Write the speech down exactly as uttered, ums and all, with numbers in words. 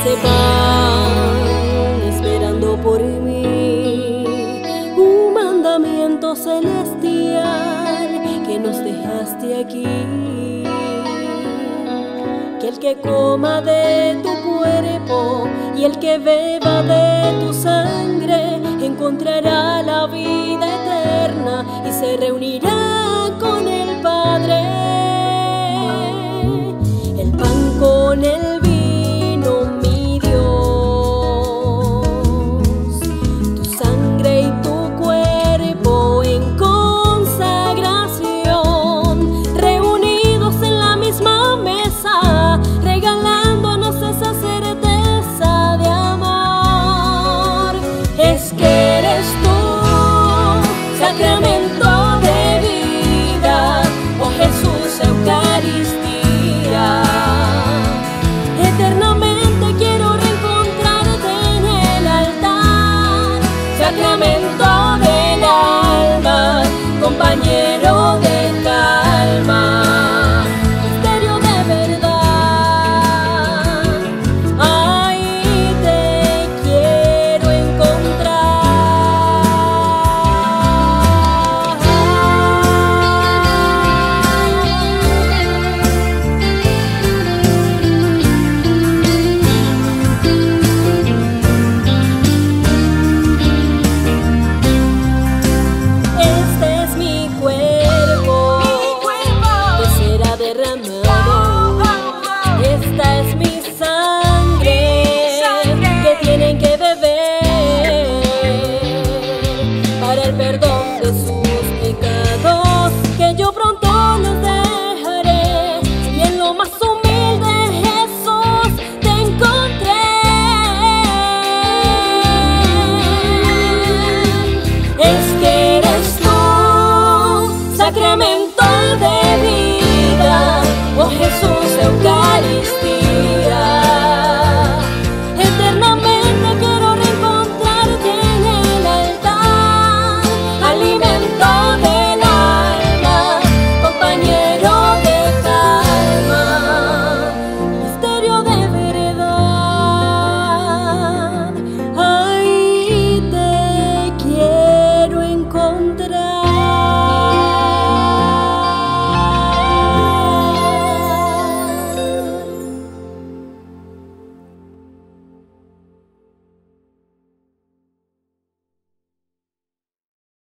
de pan esperando por mí, un mandamiento celestial que nos dejaste aquí. Que el que coma de tu cuerpo y el que beba de tu sangre encontrará la vida eterna y se reunirá con el Padre. El pan con el